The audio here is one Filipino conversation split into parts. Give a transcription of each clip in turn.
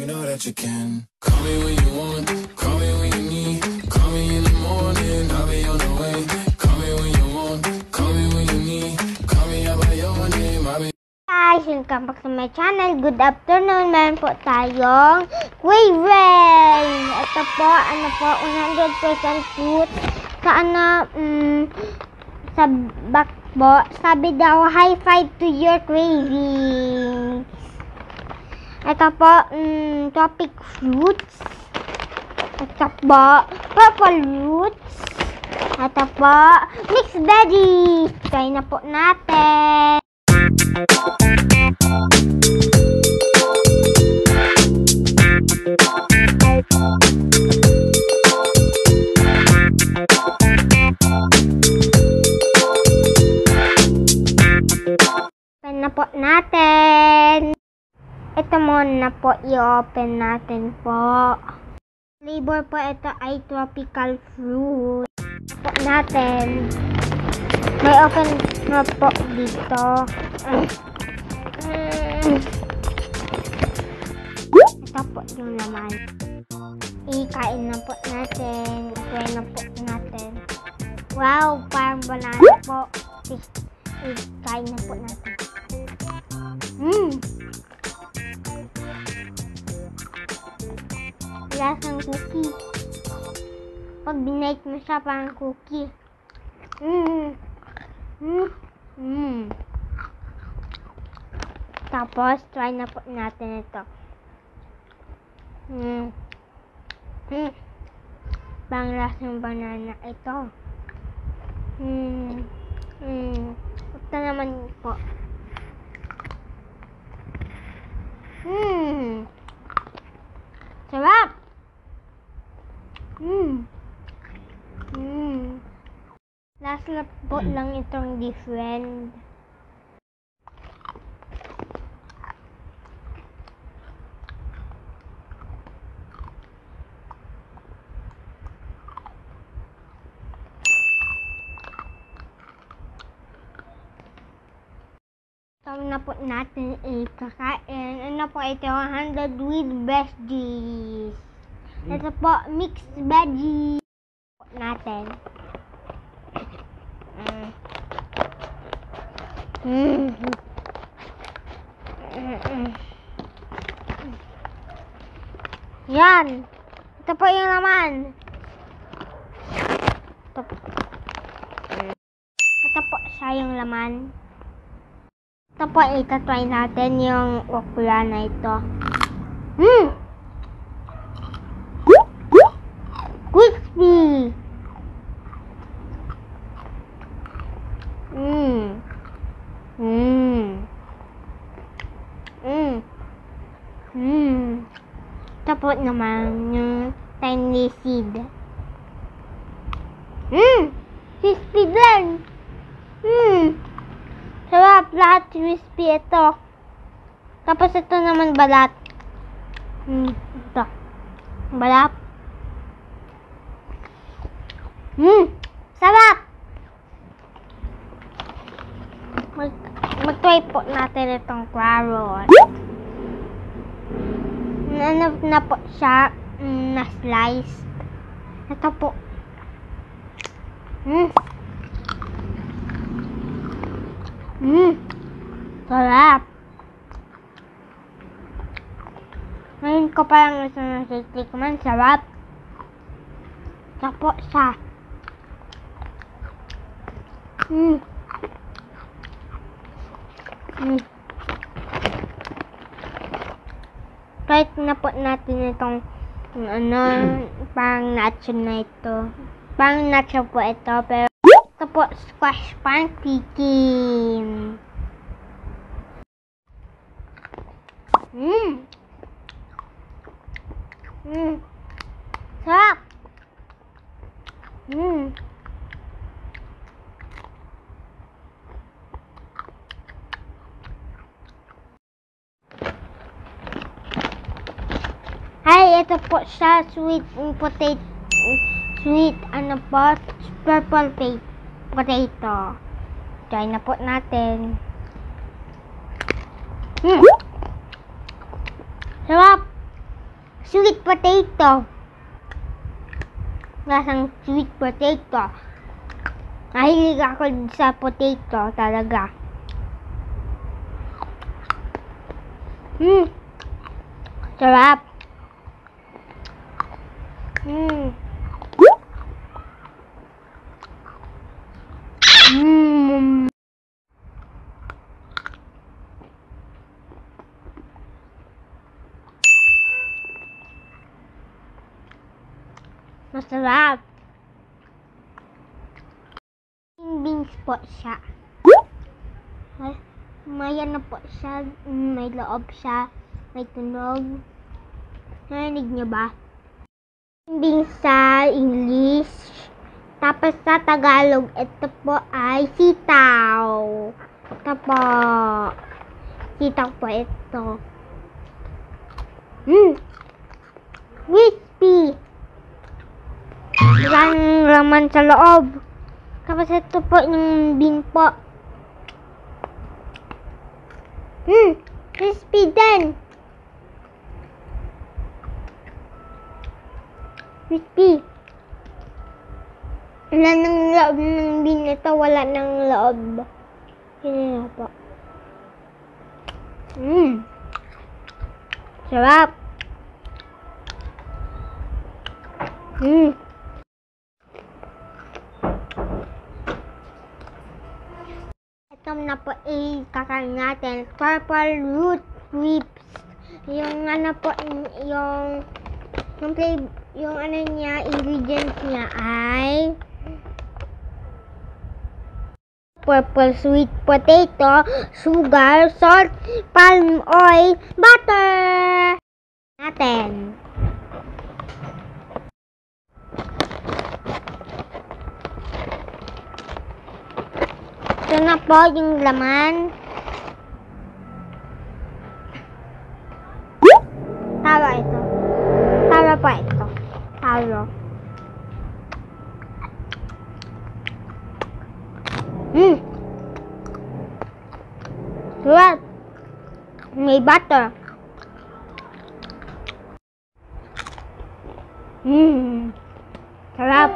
you know that you can. Call me when you want, call me when you need. Call me in the morning, I'll be on the way. Call me when you want, call me when you need. Call me out by your name, I'll be... Guys, welcome back to my channel. Good afternoon. Meron po tayong Cravewell. Ito po, 100% fruit. Sa back po, sabi daw, high five to your cravings. Ito po, tropic fruits. Ito po, purple roots. Ito po, mixed veggies. Try na po natin. Open na po natin. Ito muna po, i-open natin po. Flavor po ito ay tropical fruit. Po natin. May open na po dito. Ito po yung laman. Ikain na po natin. Try na po natin. Wow, parang banana po. Ikain na po natin. Lasang cookie. Pag binake mo siya, parang cookie. Tapos, try na po natin ito. Parang lasang banana ito. Ito naman po. Sarap! Last na po lang itong different. Ito na po natin ikakain. Ano po ito? 100 with veggies. Ito po, mixed veggies. Natin. Yan. Ito po yung laman. Ito po siya yung laman. Ito po, itatry natin yung okra na ito. Crispy! Ito po naman yung tiny seed. Crispy din! Sarap, lahat crispy ito. Tapos ito naman balat. Ito. Balat. Sarap! Mag-try po natin itong Cravewell. Ano na po siya na slice. Ito po. Sarap. Ngayon ko parang gusto na sitikman. Sarap. Ito po siya. Kahit na po natin itong parang nacho na ito. Parang nacho po ito, pero ito po squash pancake. Sarap. Ay, ito po siya, sweet potato, purple potato. Try na po natin. Sarap! sweet potato. Lasang sweet potato. Mahilig ako sa potato talaga. Sarap. Masarap. Beans po siya. May ano po siya, may loob siya, may tunog. Narinig niyo ba? Beans sa English. Tapos sa Tagalog, ito po ay sitaw. Ito po. Sitaw po ito. Crispy. Walang laman sa loob. Tapos ito po yung bean po. Crispy din. Crispy. Wala ng loob ng bean ito. Wala ng loob. Yun na po. Sarap. Ito na po kakain natin. Purple root ribs. Yung ano po, yung ano niya, ingredients niya ay purple sweet potato, sugar, salt, palm oil, butter. Natin. Ito na po yung laman. Taro ito. Taro po ito. Taro. Sarap. May butter. Sarap.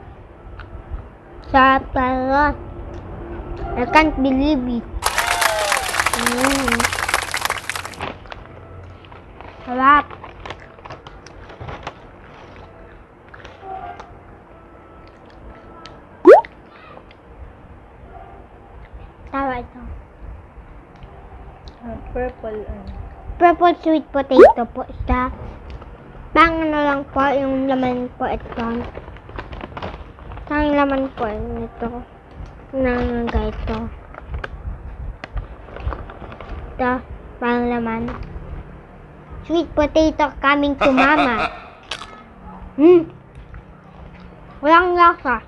Sarap talaga. I can't believe it. Sarap. Tawa ito. Purple sweet potato po siya. Pang ano lang po, yung laman po ito. Yung laman po ito. Nang ito. Ito, pang laman. Sweet potato coming to mama. Walang lasa.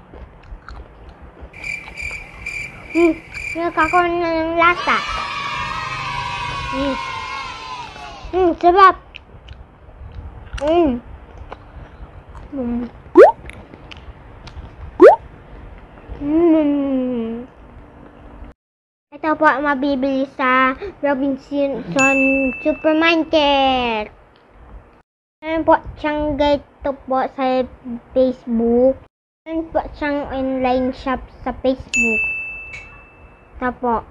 Nagkakaroon na ng lasa. Sarap. Ito po mabibili sa Robinson Supermarket. Meron po siyang ganito po sa Facebook. Meron po siyang online shop sa Facebook. Ito po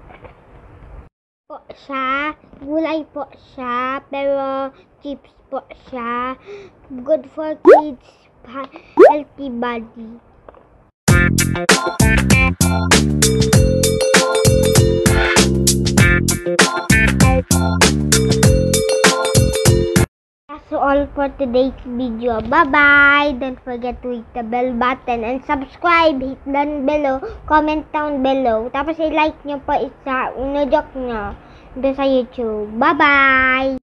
siya. Gulay po siya. Pero chips po siya. Good for kids. Healthy body. That's all for today's video. Bye-bye! Don't forget to hit the bell button and subscribe. Hit down below. Comment down below. Tapos i-like nyo po isa. Unodok nyo. Doon sa YouTube. Bye-bye!